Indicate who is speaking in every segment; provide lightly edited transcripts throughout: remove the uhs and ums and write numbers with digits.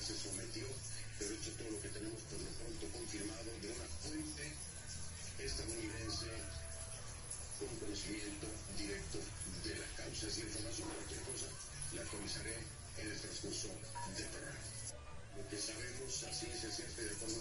Speaker 1: se sometió, pero hecho todo lo que tenemos por lo pronto confirmado de una fuente estadounidense con conocimiento directo de la causa. Si información, cualquier cosa, la actualizaré en el transcurso del programa. Lo que sabemos a ciencia cierta y de forma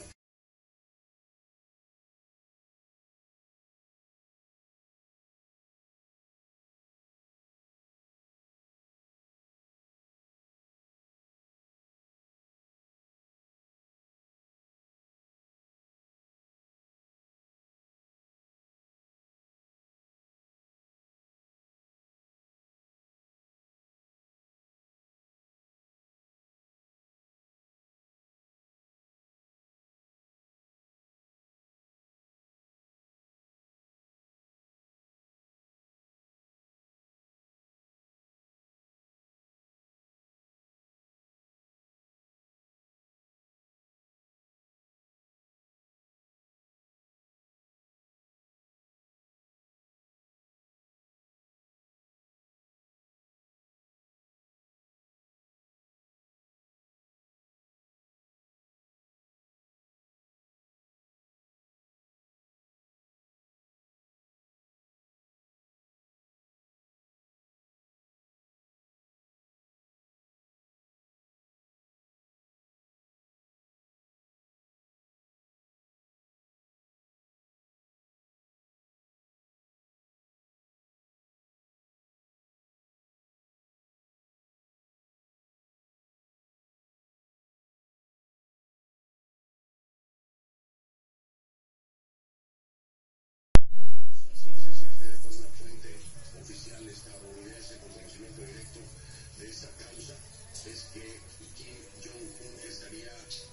Speaker 1: oficial estadounidense con conocimiento directo de esta causa es que Kim Jong-un estaría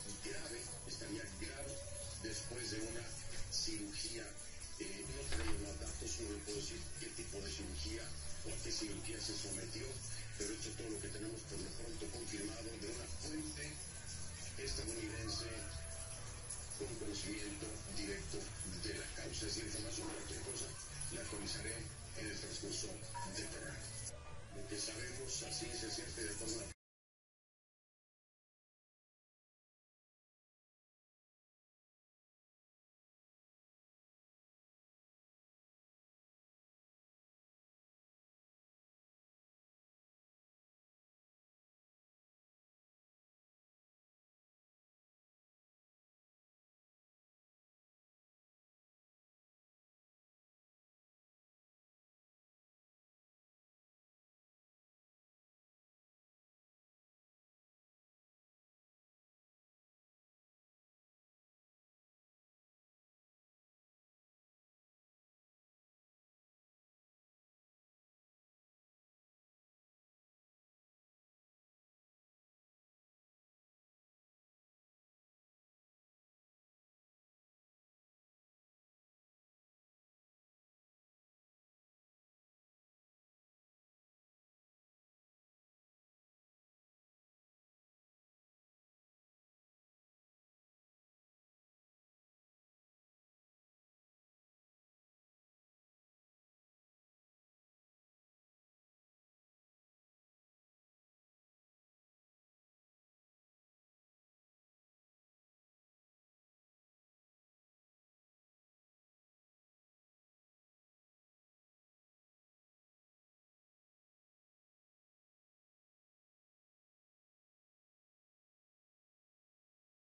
Speaker 1: grave después de una cirugía. No tenemos más datos, no le puedo decir qué tipo de cirugía o a qué cirugía se sometió, pero hecho todo lo que tenemos por lo pronto confirmado de una fuente estadounidense con conocimiento directo de la causa. Si información, cualquier cosa, la actualizaré en el transcurso del programa. Lo que sabemos a ciencia cierta y de forma